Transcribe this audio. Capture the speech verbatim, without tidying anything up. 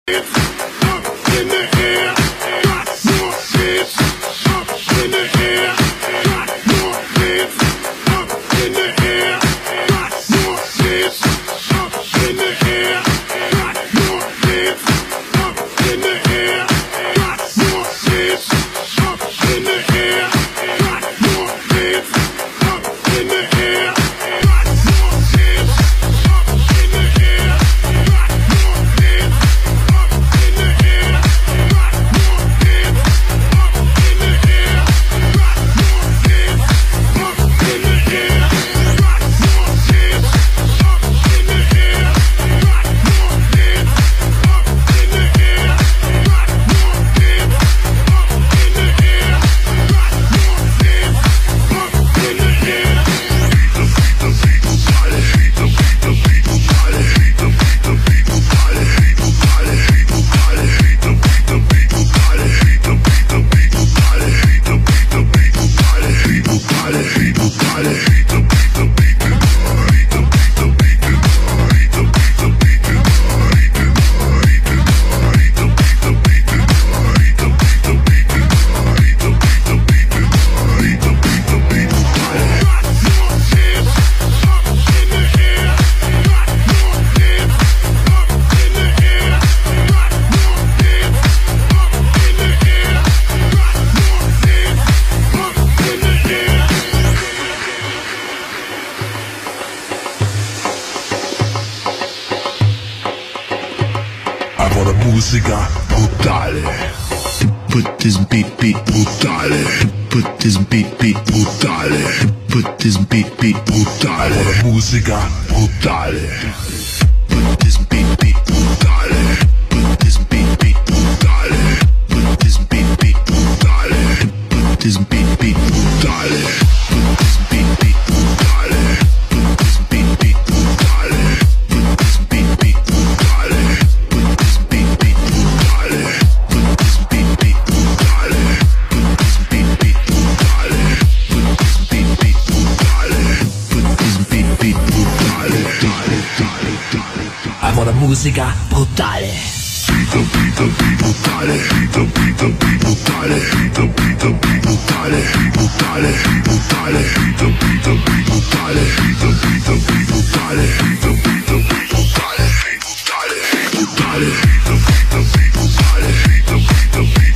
Musica brutale. Put this beat beat brutale. Put this beat beat brutale. Put this beat beat brutale. Con la musica brutale. Put this beat beat brutale. Put this beat beat brutale. Put this beat beat brutale. Put this beat beat brutale. Put this beat beat brutale. Put this beat beat brutale. Put this beat beat brutale. Put this beat beat brutale. Put this beat beat brutale. Put this beat beat brutale. Put this beat beat brutale. Put this beat beat brutale. Amo la musica brutale. Beat beat beat brutale. Beat beat beat brutale. Beat beat beat brutale. Brutale brutale. Beat beat beat brutale. Beat beat beat brutale. Beat beat beat brutale. Brutale brutale. Beat beat beat brutale. Beat beat beat